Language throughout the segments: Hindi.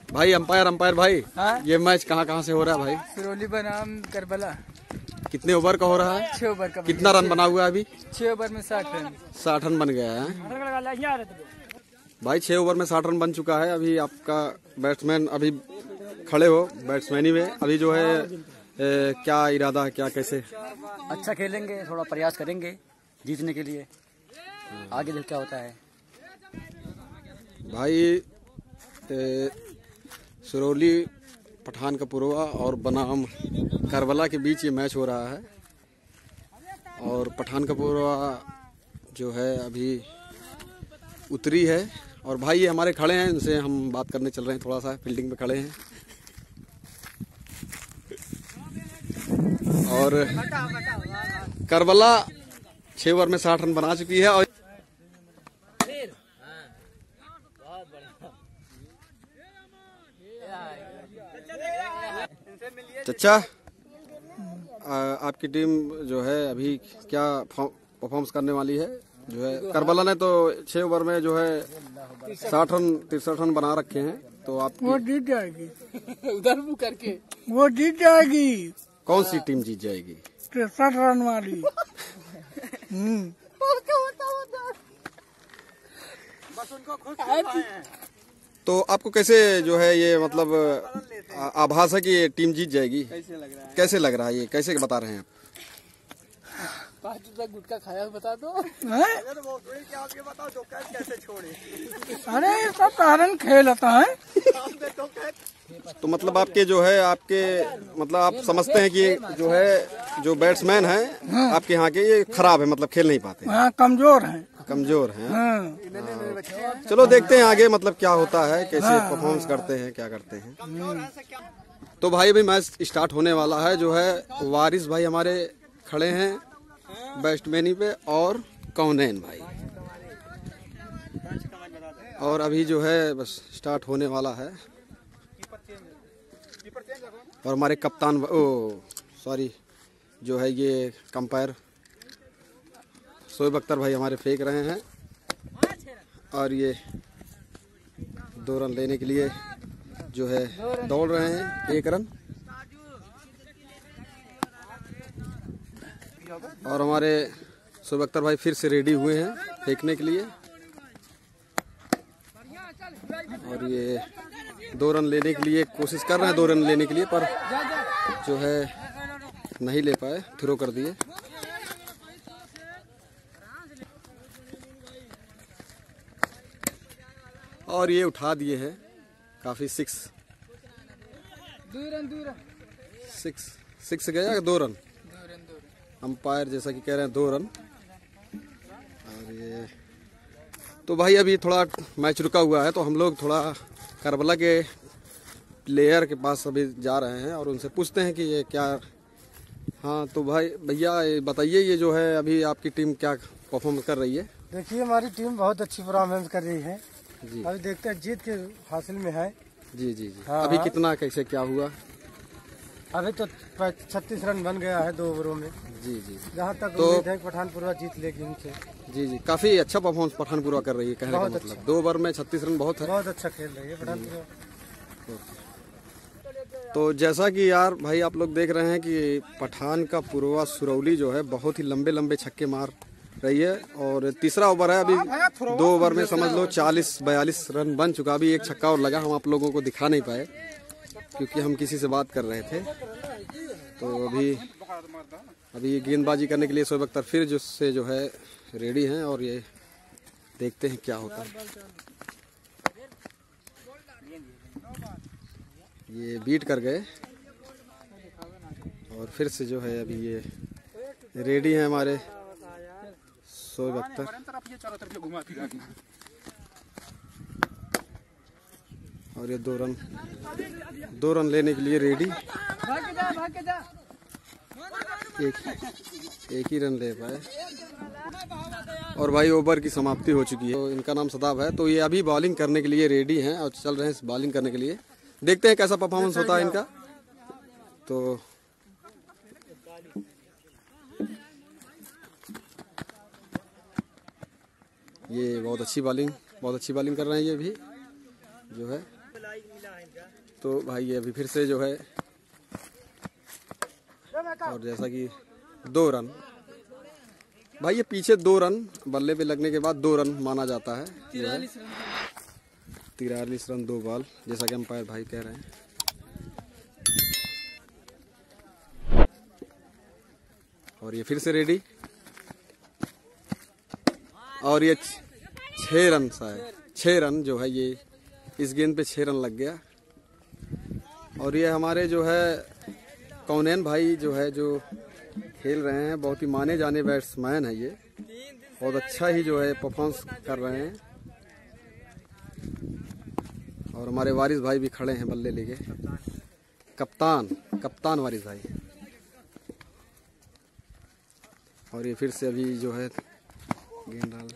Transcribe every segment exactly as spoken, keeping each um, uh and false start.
भाई अंपायर अंपायर भाई हाँ? ये मैच कहाँ कहाँ से हो रहा है भाई? सिरोली बनाम करबला। कितने ओवर का हो रहा है? छह ओवर का। कितना रन बना हुआ है अभी? छह ओवर में साठ रन। साठ रन बन गया है भाई। छह ओवर में साठ रन बन चुका है। अभी आपका बैट्समैन अभी खड़े हो बैट्समैनी में, अभी जो है ए, क्या इरादा है, क्या कैसे? अच्छा खेलेंगे, थोड़ा प्रयास करेंगे जीतने के लिए, आगे देख क्या होता है। भाई सिरोली पठान कपुरवा और बनाम करबला के बीच ये मैच हो रहा है और पठान कपुरवा जो है अभी उतरी है और भाई ये हमारे खड़े हैं, इनसे हम बात करने चल रहे हैं। थोड़ा सा फील्डिंग पे खड़े हैं और करबला छह ओवर में साठ रन बना चुकी है और चचा आपकी टीम जो है अभी क्या परफॉर्मेंस करने वाली है? जो है करबला ने तो छह ओवर में जो है साठ रन तिरसठ रन बना रखे हैं, तो आप वो जीत जाएगी। उधर मुँह करके वो जीत जाएगी। कौन सी टीम जीत जाएगी? तिरसठ रन वाली। हम्म। तो आपको कैसे जो है ये मतलब आभास है कि ये टीम जीत जाएगी? कैसे लग रहा है? कैसे लग रहा है ये कैसे बता रहे हैं आप? पाँच रुपया गुटखा खाया बता दो। कैसे छोड़े? अरे सब कारण खेल होता है। तो मतलब आपके जो है आपके मतलब आप समझते हैं कि जो है जो बैट्समैन है हाँ। आपके यहाँ के ये खराब है, मतलब खेल नहीं पाते? हाँ, कमजोर हैं। कमजोर हैं। हाँ। हाँ। चलो देखते हैं आगे मतलब क्या होता है, कैसे हाँ। परफॉर्मेंस करते हैं, क्या करते हैं। तो भाई अभी मैच स्टार्ट होने वाला है। जो है वारिस भाई हमारे खड़े हैं बैट्समैनी पे और कौनैन भाई, और अभी जो है बस स्टार्ट होने वाला है और हमारे कप्तान ओ सॉरी जो है ये कंपायर शोएब अख्तर भाई हमारे फेंक रहे हैं और ये दो रन लेने के लिए जो है दौड़ रहे हैं, एक रन। और हमारे शोएब अख्तर भाई फिर से रेडी हुए हैं फेंकने के लिए और ये दो रन लेने के लिए कोशिश कर रहे हैं, दो रन लेने के लिए, पर जो है नहीं ले पाए, थ्रो कर दिए। और ये उठा दिए हैं काफी। सिक्स सिक्स सिक्स गया या दो रन? अंपायर जैसा कि कह रहे हैं दो रन। और ये तो भाई अभी थोड़ा मैच रुका हुआ है तो हम लोग थोड़ा करबला के प्लेयर के पास अभी जा रहे हैं और उनसे पूछते हैं कि ये क्या। हाँ तो भाई भैया बताइए ये जो है अभी आपकी टीम क्या परफॉर्म कर रही है? देखिए हमारी टीम बहुत अच्छी परफॉर्मेंस कर रही है जी। अभी देखते हैं जीत के हासिल में है। जी जी जी। हाँ, अभी हाँ। कितना कैसे क्या हुआ? अभी तो छत्तीस रन बन गया है दो ओवरों में। जी जी। जहाँ तक तो उम्मीद है पठानपुरवा जीत लेगी उनसे। जी जी काफी अच्छा परफॉर्मेंस पठानपुरवा कर रही है, कहने का मतलब अच्छा। दो ओवर में छत्तीस रन बहुत है, बहुत अच्छा खेल रही है पठानपुरवा। तो जैसा कि यार भाई आप लोग देख रहे हैं कि पठान का पुरवा सुरौली जो है बहुत ही लंबे लंबे छक्के मार रही है और तीसरा ओवर है। अभी दो ओवर में समझ लो चालीस बयालीस रन बन चुका। अभी एक छक्का और लगा, हम आप लोगों को दिखा नहीं पाए क्योंकि हम किसी से बात कर रहे थे। तो अभी अभी गेंदबाजी करने के लिए शोएब अख्तर फिर जो से जो है रेडी हैं और ये देखते हैं क्या होता है। ये बीट कर गए और फिर से जो है अभी ये रेडी हैं हमारे शोएब अख्तर। और ये दो रन दो रन लेने के लिए रेडी। एक एक ही रन ले पाए और भाई ओवर की समाप्ति हो चुकी है। तो इनका नाम सदाब है। तो ये अभी बॉलिंग करने के लिए रेडी हैं और चल रहे हैं बॉलिंग करने के लिए। देखते हैं कैसा परफॉर्मेंस होता है इनका। तो ये बहुत अच्छी बॉलिंग बहुत अच्छी बॉलिंग कर रहे हैं ये भी जो है। तो भाई अभी फिर से जो है, और जैसा कि दो रन भाई, ये पीछे दो रन बल्ले पे लगने के बाद दो रन माना जाता है। तिरालीस रन दो बॉल, जैसा कि अंपायर भाई कह रहे हैं। और ये फिर से रेडी, और ये छह रन सा है, छह रन जो है ये इस गेंद पे छह रन लग गया। और ये हमारे जो है कौनैन भाई जो है जो खेल रहे हैं, बहुत ही माने जाने बैट्समैन है ये, बहुत अच्छा ही जो है परफॉर्मेंस कर रहे हैं। और हमारे वारिस भाई भी खड़े हैं बल्ले लेके, कप्तान कप्तान वारिस भाई। और ये फिर से अभी जो है गेंद डाल,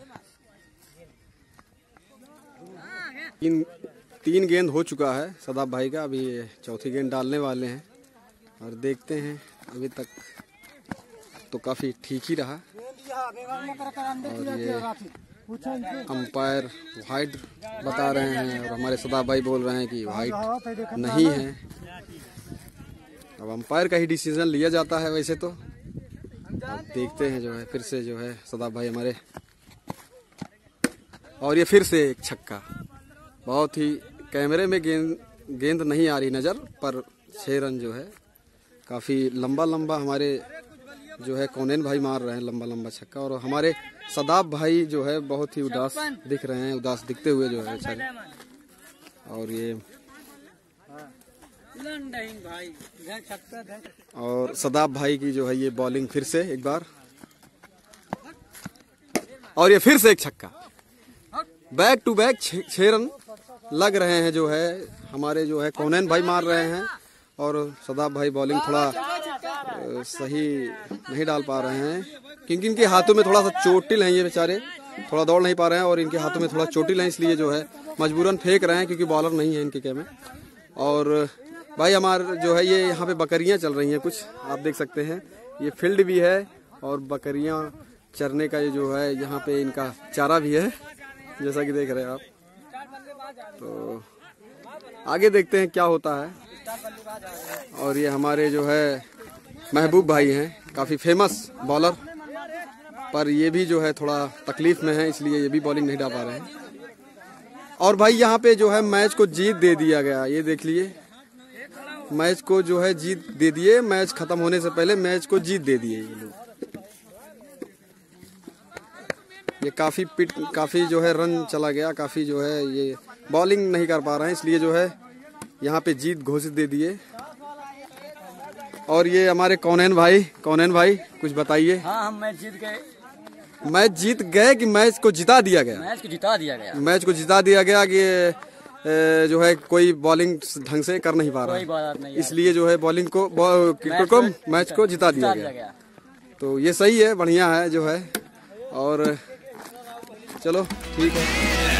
तीन तीन गेंद हो चुका है सदाब भाई का, अभी चौथी गेंद डालने वाले हैं। और देखते हैं, अभी तक तो काफ़ी ठीक ही रहा। और ये अंपायर वाइड बता रहे हैं और हमारे सदाब भाई बोल रहे हैं कि वाइड नहीं है। अब अंपायर का ही डिसीजन लिया जाता है वैसे तो। अब देखते हैं जो है, फिर से जो है सदाब भाई हमारे, और ये फिर से एक छक्का। बहुत ही कैमरे में गेंद गेंद नहीं आ रही नज़र, पर छः रन जो है काफ़ी लंबा लंबा हमारे जो है कौनैन भाई मार रहे हैं, लंबा लंबा छक्का। और हमारे सदाब भाई जो है बहुत ही उदास दिख रहे हैं, उदास दिखते हुए जो है सारे। और ये और सदाब भाई की जो है ये बॉलिंग फिर से एक बार, और ये फिर से एक छक्का। बैक टू बैक छह रन लग रहे हैं जो है हमारे जो है कौनैन भाई मार रहे हैं। और सदाब भाई बॉलिंग थोड़ा सही नहीं डाल पा रहे हैं, क्योंकि इनके हाथों में थोड़ा सा चोटिल हैं, ये बेचारे थोड़ा दौड़ नहीं पा रहे हैं और इनके हाथों में थोड़ा चोटिल है, इसलिए जो है मजबूरन फेंक रहे हैं, क्योंकि बॉलर नहीं है इनके कैम में। और भाई हमारे जो है ये यहाँ पे बकरियाँ चल रही हैं कुछ, आप देख सकते हैं, ये फील्ड भी है और बकरियाँ चरने का ये जो है यहाँ पे इनका चारा भी है, जैसा कि देख रहे हैं आप। तो आगे देखते हैं क्या होता है। और ये हमारे जो है महबूब भाई हैं, काफ़ी फेमस बॉलर, पर ये भी जो है थोड़ा तकलीफ में है, इसलिए ये भी बॉलिंग नहीं डाल पा रहे हैं। और भाई यहाँ पे जो है मैच को जीत दे दिया गया, ये देख लिए, मैच को जो है जीत दे दिए, मैच खत्म होने से पहले मैच को जीत दे दिए ये लोग। ये काफ़ी पिट काफ़ी जो है रन चला गया, काफ़ी जो है ये बॉलिंग नहीं कर पा रहे हैं, इसलिए जो है यहाँ पे जीत घोषित दे दिए। और ये हमारे कौनैन भाई, कौनैन भाई कुछ बताइए। हाँ, हम मैच जीत गए। मैच जीत गए कि मैच को जिता दिया गया? मैच को जिता दिया गया। मैच को जिता दिया गया कि जो है कोई बॉलिंग ढंग से कर नहीं पा रहा कोई बात नहीं, इसलिए जो है बॉलिंग को क्रिकेट को मैच को जिता दिया गया। तो ये सही है, बढ़िया है जो है। और चलो ठीक है।